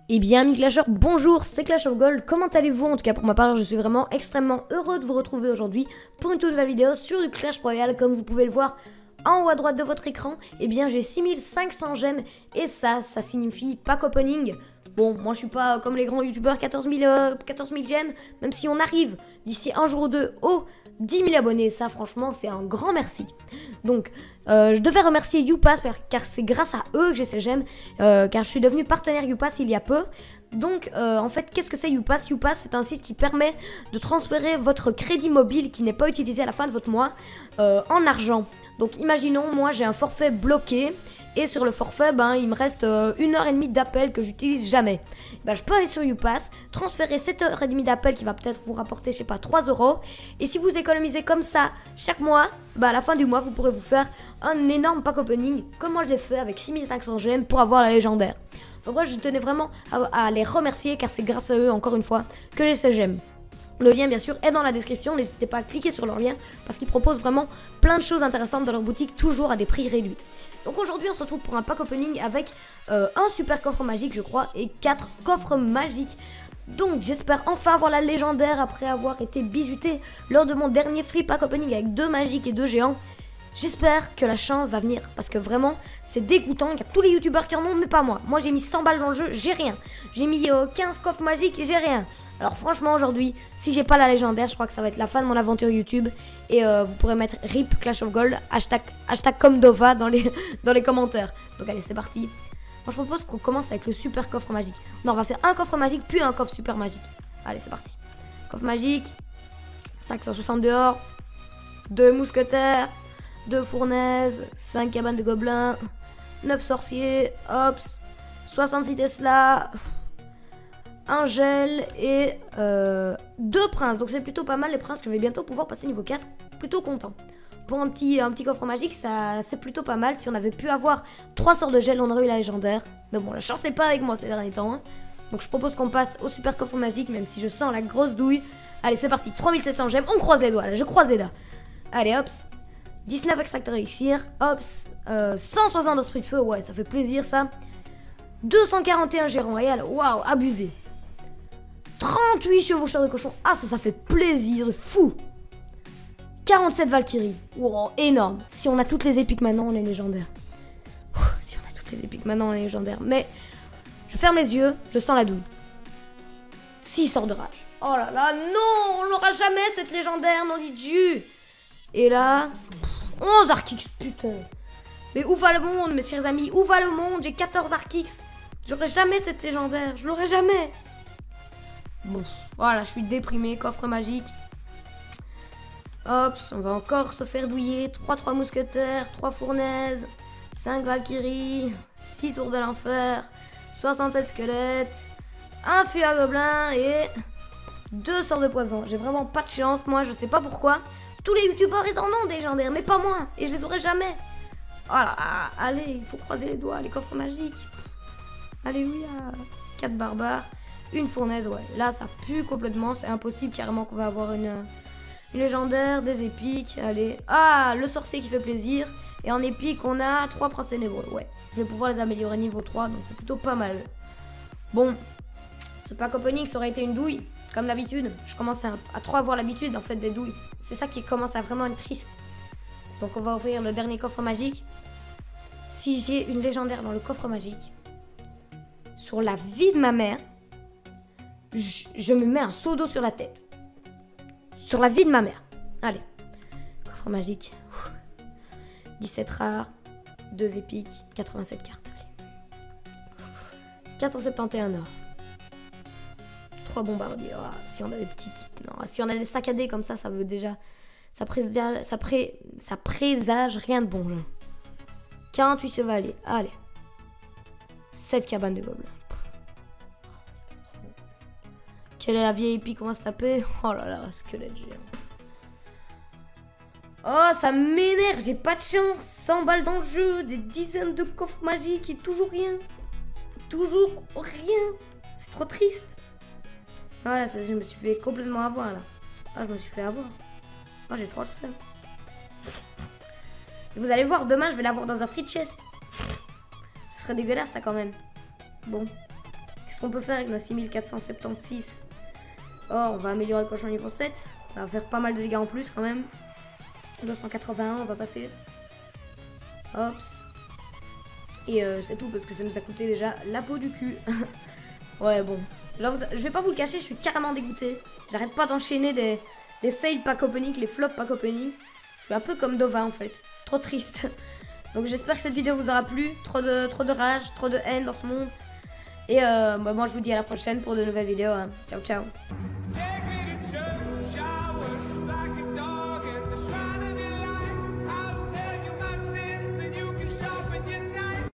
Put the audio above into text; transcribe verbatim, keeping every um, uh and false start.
Eh bien, amis clashers, bonjour, c'est Clash of Gold, comment allez-vous? En tout cas, pour ma part, je suis vraiment extrêmement heureux de vous retrouver aujourd'hui pour une toute nouvelle vidéo sur du Clash Royale. Comme vous pouvez le voir en haut à droite de votre écran, eh bien, j'ai six mille cinq cents gemmes et ça, ça signifie pack opening. Bon, moi, je suis pas comme les grands youtubeurs, quatorze mille gemmes, même si on arrive d'ici un jour ou deux aux dix mille abonnés, ça, franchement, c'est un grand merci. Donc, euh, je devais remercier YouPass car c'est grâce à eux que j'ai ces gemmes, euh, car je suis devenu partenaire YouPass il y a peu. Donc, euh, en fait, qu'est-ce que c'est YouPass? YouPass, c'est un site qui permet de transférer votre crédit mobile qui n'est pas utilisé à la fin de votre mois euh, en argent. Donc, imaginons, moi, j'ai un forfait bloqué. Et sur le forfait, ben, il me reste euh, une heure et demie d'appel que j'utilise jamais. Ben, je peux aller sur YouPass, transférer cette heure et demie d'appel qui va peut-être vous rapporter, je sais pas, trois euros. Et si vous économisez comme ça chaque mois, ben, à la fin du mois, vous pourrez vous faire un énorme pack opening, comme moi je l'ai fait avec six mille cinq cents gemmes pour avoir la légendaire. Enfin bref, je tenais vraiment à, à les remercier car c'est grâce à eux, encore une fois, que j'ai ces gemmes. Le lien, bien sûr, est dans la description. N'hésitez pas à cliquer sur leur lien parce qu'ils proposent vraiment plein de choses intéressantes dans leur boutique, toujours à des prix réduits. Donc aujourd'hui, on se retrouve pour un pack opening avec euh, un super coffre magique, je crois, et quatre coffres magiques. Donc j'espère enfin avoir la légendaire après avoir été bisuté lors de mon dernier free pack opening avec deux magiques et deux géants. J'espère que la chance va venir parce que vraiment, c'est dégoûtant. Il y a tous les youtubeurs qui en ont, mais pas moi. Moi, j'ai mis cent balles dans le jeu, j'ai rien. J'ai mis euh, quinze coffres magiques et j'ai rien. Alors franchement aujourd'hui, si j'ai pas la légendaire, je crois que ça va être la fin de mon aventure YouTube. Et euh, vous pourrez mettre R I P Clash of Gold, hashtag, hashtag comme Dova dans les, dans les commentaires. Donc allez, c'est parti. Moi je propose qu'on commence avec le super coffre magique. Non, on va faire un coffre magique, puis un coffre super magique. Allez, c'est parti. Coffre magique, cinq cent soixante dehors, deux mousquetaires, deux fournaises, cinq cabanes de gobelins, neuf sorciers, hops, soixante-six Tesla, un gel et euh, deux princes. Donc c'est plutôt pas mal les princes que je vais bientôt pouvoir passer niveau quatre. Plutôt content. Pour un petit, un petit coffre magique, ça c'est plutôt pas mal. Si on avait pu avoir trois sorts de gel, on aurait eu la légendaire. Mais bon, la chance n'est pas avec moi ces derniers temps. Hein. Donc je propose qu'on passe au super coffre magique, même si je sens la grosse douille. Allez, c'est parti. trois mille sept cents gemmes. On croise les doigts. Là, je croise les doigts. Allez, hops. dix-neuf extracteurs élixir. Hops. Euh, cent soixante d'esprit de feu. Ouais, ça fait plaisir ça. deux cent quarante et un gérant royal. Waouh, abusé. trente-huit chevaucheurs de cochon. Ah, ça, ça fait plaisir de fou. quarante-sept Valkyries. Wow, énorme. Si on a toutes les épiques maintenant, on est légendaire. Ouh, si on a toutes les épiques maintenant, on est légendaire. Mais je ferme les yeux, je sens la douille. six sorts de rage. Oh là là, non, on l'aura jamais cette légendaire, non dit Dieu. Et là, onze Archix, putain. Mais où va le monde, mes chers amis? Où va le monde? J'ai quatorze Archix. J'aurai jamais cette légendaire, je l'aurai jamais. Bon, voilà, je suis déprimé, coffre magique. Hop, on va encore se faire douiller. trois trois mousquetaires, trois fournaises, cinq Valkyries, six tours de l'enfer, soixante-sept squelettes, un fût à gobelins et deux sorts de poison. J'ai vraiment pas de chance, moi, je sais pas pourquoi. Tous les youtubeurs, ils en ont des légendaires, mais pas moi. Et je les aurai jamais. Voilà, allez, il faut croiser les doigts, les coffres magiques. Alléluia. quatre barbares. Une fournaise, ouais. Là, ça pue complètement. C'est impossible carrément qu'on va avoir une, une légendaire, des épiques. Allez. Ah, le sorcier qui fait plaisir. Et en épique, on a trois princes ténébreux. Ouais. Je vais pouvoir les améliorer niveau trois. Donc, c'est plutôt pas mal. Bon. Ce pack opening, ça aurait été une douille. Comme d'habitude. Je commence à, à trop avoir l'habitude, en fait, des douilles. C'est ça qui commence à vraiment être triste. Donc, on va ouvrir le dernier coffre magique. Si j'ai une légendaire dans le coffre magique, sur la vie de ma mère, Je, je me mets un seau d'eau sur la tête. Sur la vie de ma mère. Allez. Coffre magique. dix-sept rares. deux épiques. quatre-vingt-sept cartes. Allez. quatre cent soixante-onze or. trois bombardiers. Oh, si on a des petites... Non, si on a des saccadés comme ça, ça veut déjà... Ça présage, ça pré, ça présage rien de bon. Là. quarante-huit chevaliers. Allez. sept cabanes de gobelins. Quelle est la vieille épique qu'on va se taper? Oh là là, squelette géant. Oh, ça m'énerve, j'ai pas de chance. cent balles dans le jeu, des dizaines de coffres magiques et toujours rien. Toujours rien. C'est trop triste. Voilà, ça, je me suis fait complètement avoir là. Ah, je me suis fait avoir. Oh, j'ai trop le seum. Vous allez voir, demain, je vais l'avoir dans un free chest. Ce serait dégueulasse ça quand même. Bon. Qu'est-ce Qu'est-ce qu'on peut faire avec nos six mille quatre cent soixante-seize? Oh, on va améliorer le cochon niveau sept. Ça va faire pas mal de dégâts en plus quand même. deux cent quatre-vingt-un, on va passer. Hops. Et euh, c'est tout parce que ça nous a coûté déjà la peau du cul. Ouais, bon. Là, vous... je vais pas vous le cacher, je suis carrément dégoûté. J'arrête pas d'enchaîner les... les fails pack opening, les flops pack opening. Je suis un peu comme Dova en fait. C'est trop triste. Donc j'espère que cette vidéo vous aura plu. Trop de, trop de rage, trop de haine dans ce monde. Et euh, bah, moi je vous dis à la prochaine pour de nouvelles vidéos. Hein. Ciao, ciao.